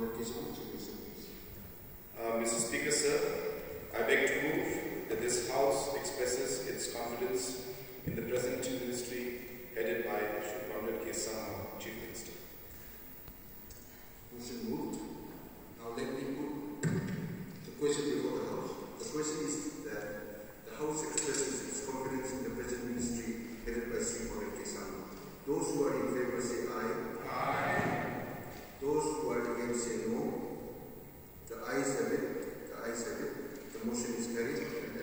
Conrad Sangma. Mr. Speaker, sir, I beg to move that this House expresses its confidence in the present ministry headed by Conrad Sangma, Chief Minister. Motion moved. Now let me put the question before the House. The question is that the House expresses its confidence in the present ministry headed by Conrad Sangma. Those who are in favor say aye. Aye. Those who are against say no. The ayes have it. The ayes have it. The motion is carried.